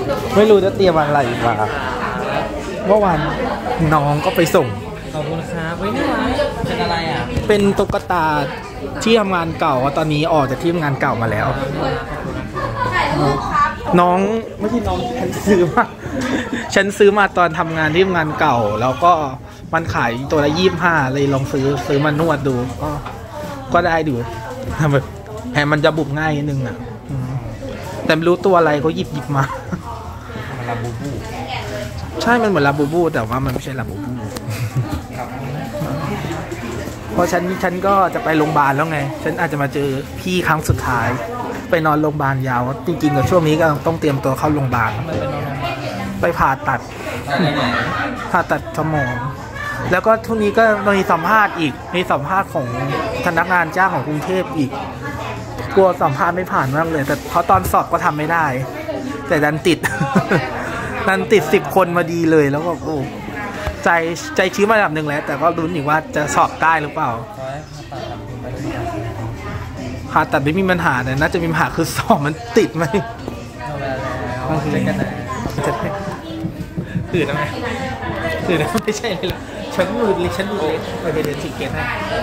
ไม่รู้จะเตรียมอะไรมาเมื่อวานน้องก็ไปส่งขอบคุณครับเฮ้ยน่ารักเป็นอะไรอ่ะเป็นตุ๊กตาที่ทำงานเก่าตอนนี้ออกจากที่ทำงานเก่ามาแล้วน้องไม่ใช่น้องฉันซื้อมาตอนทำงานที่ทำงานเก่าแล้วก็มันขายตัวละ25เลยลองซื้อมานวดดูก็ได้ดูแบบแฮมันจะบุบง่ายนิดนึงอ่ะแต่ไม่รู้ตัวอะไรเขาหยิบมาลาบูบูใช่มันเหมือนลาบูบูแต่ว่ามันไม่ใช่ลาบูบูเพราะฉันก็จะไปโรงพยาบาลแล้วไงฉันอาจจะมาเจอพี่ครั้งสุดท้ายไปนอนโรงพยาบาลยาวจริงๆกับช่วงนี้ก็ต้องเตรียมตัวเข้าโรงพยาบาลไปผ่าตัดสมองแล้วก็ทุกนี้ก็มีสัมภาษณ์อีกมีสัมภาษณ์ของพนักงานจ้างของกรุงเทพอีกกลัวสัมภาษณ์ไม่ผ่านมากเลยแต่เพราะตอนสอบก็ทำไม่ได้แต่ดันติด 10 คนมาดีเลยแล้วก็โอ้ใจชื้นมาระดับหนึ่งแล้วแต่ก็ลุ้นอีกว่าจะสอบได้หรือเปล่าผ่าตัดไม่มีปัญหาแต่น่าจะมีปัญหาคือสอบมันติดไหมตื่นแล้วไหมตื่นแล้วไม่ใช่เลยฉันดูเล็กไปเรียนสิเกตให้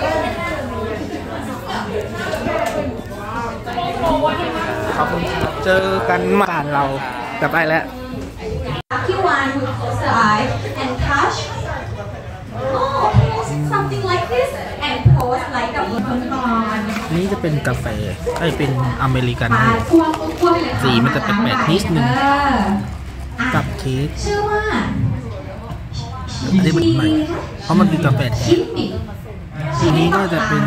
ขอบคุณครับเจอกันมาอ่านเราจะไปแล้ว One will close the eye and touch. Oh, something like this and pose like a unicorn. นี่จะเป็นกาแฟเป็นอเมริกันสีมันจะแปลกๆนิดนึงกับเค้กชื่อว่าอันนี้เป็นใหม่เพราะมันเป็นกาแฟแท้ทีนี้ก็จะเป็น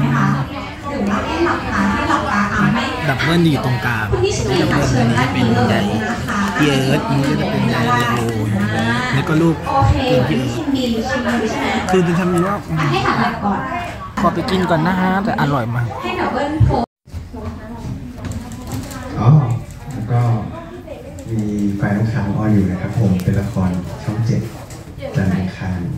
ดับเบิลอยู่ตรงกลางดับเบิลอันนี้จะเป็นใหญ่เยอะมันก็จะเป็นใหญ่เรโอแล้วก็ลูกเกินที่คือจะทำว่าขอไปกินก่อนนะฮะแต่อร่อยมากอ๋อแล้วก็มีไฟน้ำค้างออนอยู่นะครับผมเป็นละครช่อง7จันทร์อังคาร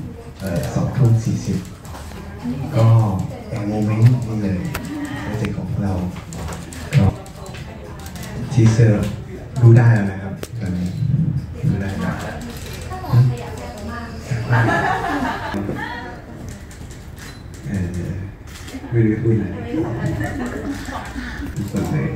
20:40ก็แองโมเมนต์นี่เลยโปรเจกต์ของเราก็ทีเซอร์ดูได้แล้วนะครับตอนนี้ดูได้แล้วไม่รู้พูดอะไรสดเลย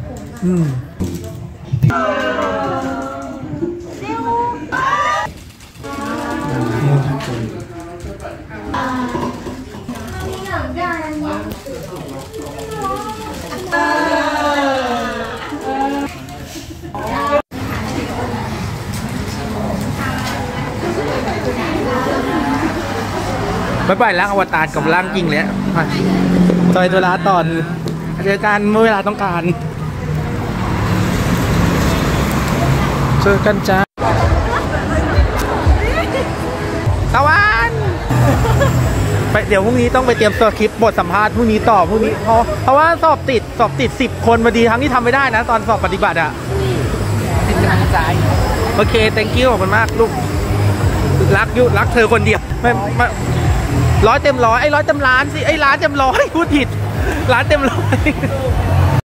ไม่ปล่อยร่างอวตารกับร่างจริงแล้วจอยตัวละตอนเจอกันเมื่อเวลาต้องการเจอกันจ้าตะวันไปเดี๋ยวพรุ่งนี้ต้องไปเตรียมสคริปต์บทสัมภาษณ์พรุ่งนี้ต่อพรุ่งนี้เพราะว่าสอบติด10 คนมาดีทั้งที่ทำไม่ได้นะตอนสอบปฏิบัติอะเป็นกำลังใจโอเค thank you ขอบคุณมากลูกรักเธอคนเดียวไม่100 เต็ม 100 100 เต็มล้านสิล้านเต็ม 100พูดผิดล้านเต็ม 100